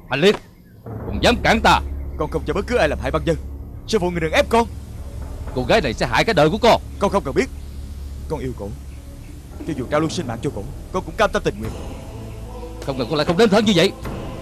Anh Liệt, còn dám cản ta? Con không cho bất cứ ai làm hại băng dân. Sư phụ người đừng ép con. Cô gái này sẽ hại cả đời của con. Con không cần biết. Con yêu cổ. Cho dù trao luôn sinh mạng cho cổ, con cũng cam tâm tình nguyện. Không ngờ con lại không đến thân như vậy.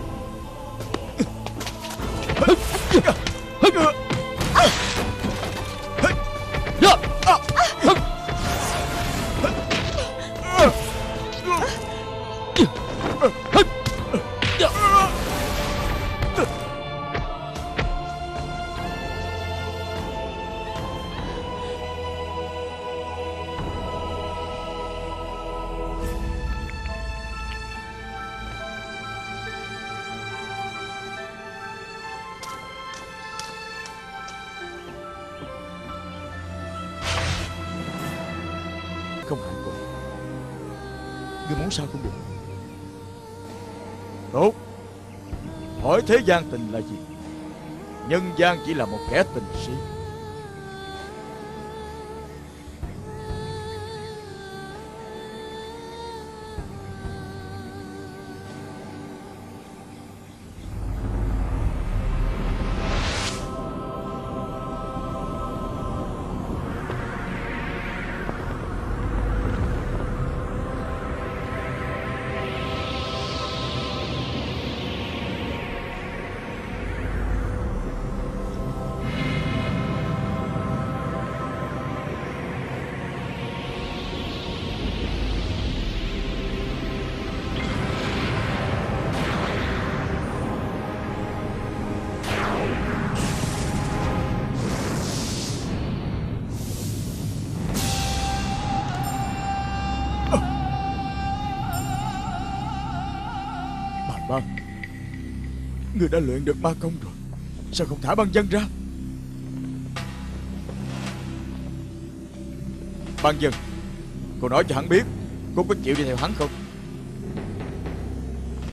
Không hại cổ. Ngươi muốn sao cũng được. Tốt. Hỏi thế gian tình là gì? Nhân gian chỉ là một kẻ tình si. Ngươi đã luyện được ma công rồi, sao không thả băng dân ra? Băng dân, cô nói cho hắn biết cô có chịu đi theo hắn không?